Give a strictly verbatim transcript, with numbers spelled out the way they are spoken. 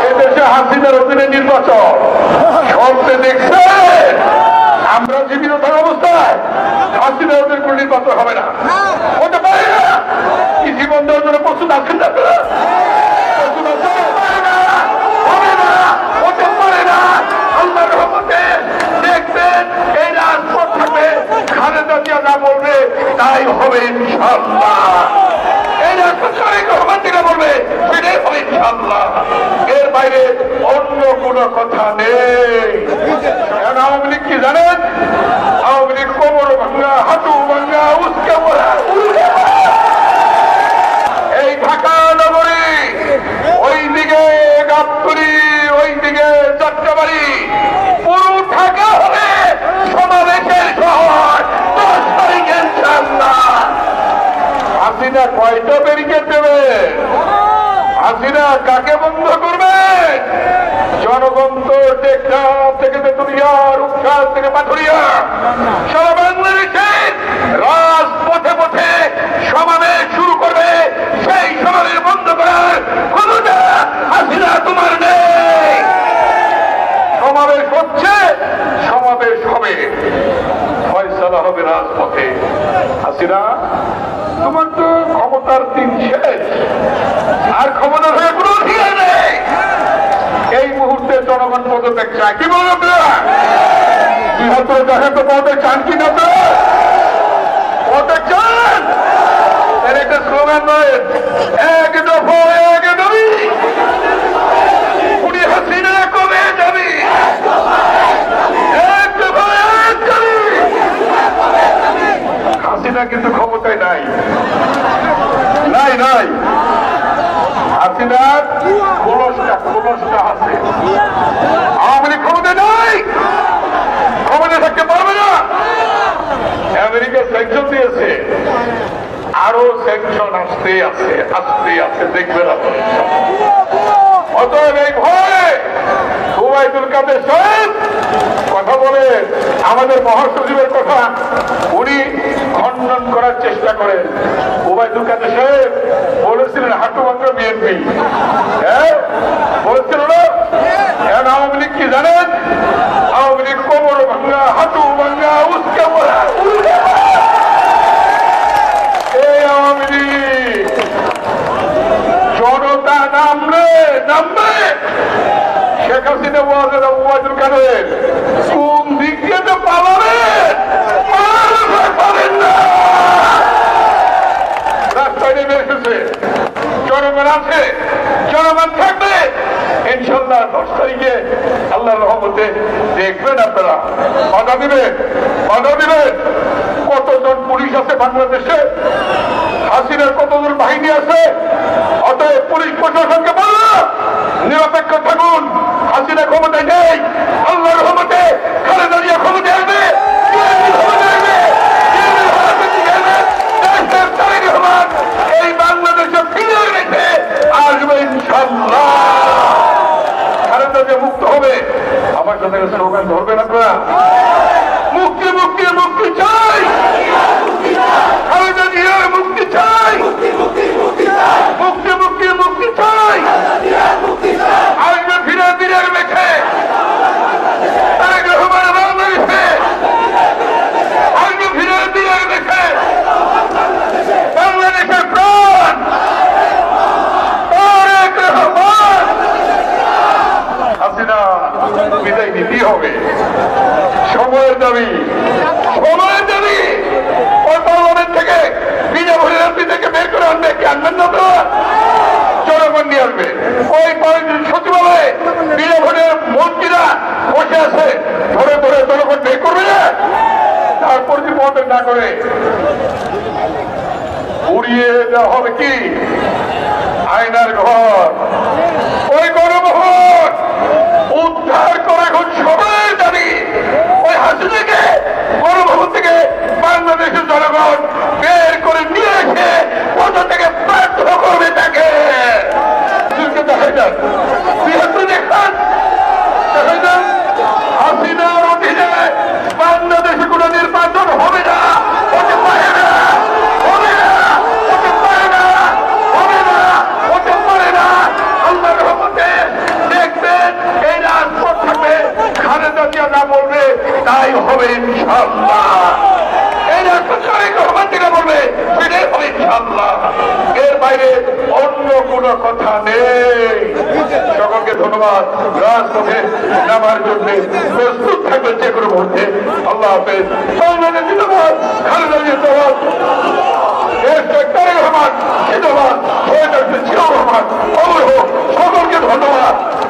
এদেশে হাসিনার অধীনে নির্বাচন সবচেয়ে দেখছেন আমরা জীবিত থাকা অবস্থায় হাসিনার অধীনে কোনো নির্বাচন হবে না, হতে পারে না। কি জীবন দেওয়ার জন্য প্রস্তুত আছেন না? প্রস্তুত আছেন? হবে না, হতে পারে না। আল্লাহর রহমতে দেখবেন এই রাজপথ থাকবে, খালেদা জিয়া যা বলবে তাই হবে ইনশাআল্লাহ। এই রাজপথ তারেক রহমান যেটা বলবে সেটাই হবে ইনশাআল্লাহ। এর বাইরে অন্য কোনো কথা নেই। এখন আওয়ামী লীগ কি জানেন? আওয়ামী লীগ কোমর ভাঙ্গা, হাঁটু ভাঙ্গা, উস্কে পড়া, এই ঢাকা নগরী, ওইদিকে গাবতলী, ওইদিকে যাত্রাবাড়ি, পুরো ঢাকা হবে সমাবেশের শহর। দশ তারিখে ইনশাআল্লাহ হাসিনা কয়টা ব্যারিকেড দেবে? হাসিনা কাকে বন্ধ করবে? জনগণ তো টেকনাফ থেকে তেতুলিয়া, রূপসার থেকে পাথুরিয়া, সারা বাংলাদেশে রাজপথে পথে সমাবেশ শুরু করবে। সেই সমাবেশ বন্ধ করার ক্ষমতা হাসিনা তোমার নেই। সমাবেশ হচ্ছে, সমাবেশ হবে, ফয়সালা হবে রাজপথে। হাসিনা তোমার তো ক্ষমতার দিন শেষ, আর ক্ষমতার হয়ে কোনো অধিকার নেই। এই মুহূর্তে জনগণ পদত্যাগ চায়। কি বলেন আপনারা? দুই হাত করে দেখেন তো পদত্যাগ চান কি না? পদত্যাগ চান? এর একটা স্লোগান নয়, এক দফা এক দাবি, খুনি হাসিনা কবে যাবি, এক দফা এক দাবি। হাসিনা কিন্তু ক্ষমতায় নাই, নাই নাই হাসিনার খোলসটা খোলসটা আছে। আওয়ামী লীগ ক্ষমতায় নাই, ক্ষমতায় থাকতে পারবে না। আমেরিকা স্যাংশন দিয়েছে, আরো স্যাংশন আসতে আছে, আসতে আছে, দেখবেন আপনারা। অতএব এই ভয়ে ওবায়দুল কাদের সাহেব কথা বলে আমাদের মহাসচিবের কথা উনি খণ্ডন করার চেষ্টা করেন। ওবায়দুল কাদের সাহেব বলেছিলেন হাঁটু ভাঙ্গা বিএনপি, হ্যাঁ বলেছিল না? এখন আওয়ামী লীগ কি জানেন? আওয়ামী লীগ কোমর ভাঙ্গা, হাঁটু ভাঙ্গা, উস্কে পড়া। এই আওয়ামী লীগ জনতা নামলে নামবে। শেখ হাসিনা বলেন ওবায়দুল কাদের কোন দিক দিয়ে তো পালাবেন, পাবেন না। রাস্তায় নেমে এসেছে, জনগণ আছে, জনগণ থাকবে ইনশাল্লাহ। দশ তারিখে আল্লাহর রহমতে দেখবেন আপনারা। বাধা দিবেন, বাধা দিবেন। কতজন পুলিশ আছে বাংলাদেশে, হাসিনার কতজন বাহিনী আছে। অতএব পুলিশ প্রশাসনকে বলল নিরপেক্ষ থাকুন, হাসিনা ক্ষমতায় নেই। আল্লাহর রহমতে খালেদা জিয়া ক্ষমতায় আসবে, এই বাংলাদেশে ফিরে রেখে আসবে ইনশাল্লাহ। খালেদা জিয়া মুক্ত হবে। আমার সাথে স্লোগান ধরবেন আপনারা? মুক্তি মুক্তি মুক্তি চাই, খালেদা জিয়ার মুক্তি চাই, মুক্তি মুক্তি মুক্তি চাই। আসবে ফিরে ফিরে রেখে তারেক রহমান বাংলাদেশে, আসবে ফিরে ফিরে রেখে বাংলাদেশের প্রাণ তারেক রহমান। হাসিনা বিদায় নিতেই হবে। সময়ের দাবি, সময়ের দাবি। ওই পার্লামেন্ট থেকে বিনা ভোটের এমপি থেকে বের করে আনবে, কি আনবেন না তো? জনগণ নিয়ে আসবে। ওই সচিবালয়ে বিনা ভোটের মন্ত্রীরা বসে আছে, ধরে ধরে জনগণ বের করবে না। তারপর যদি পদত্যাগ না করে উড়িয়ে দেওয়া হবে কি আয়নার ঘর। ওই গণভবন উদ্ধার করে এখন সবাই দাবি। ওই হাসিনাকে গণভবন থেকে বাংলাদেশের জনগণ বের করে নিয়ে এসে কোথা থেকে বাধ্য করবে তাকে। দেখাই যান, দেখান, দেখাই যান। হাসিনার অধীনে বাংলাদেশে কোন নির্বাচন হবে না, হতে পারে না, হবে না, হতে পারে না, হবে না, হতে পারে না। আল্লাহর রহমতে কথা নেই। সকলকে ধন্যবাদ। রাজপথে নামার জন্য প্রস্তুত থাকবেন যে কোনো মুহূর্তে। আল্লাহ হাফেজ। সংগ্রামী জিন্দাবাদ, খালেদা জিন্দাবাদ, রহমান জিন্দাবাদ, শহীদ জিয়াউর রহমান অমর হোক। সকলকে ধন্যবাদ।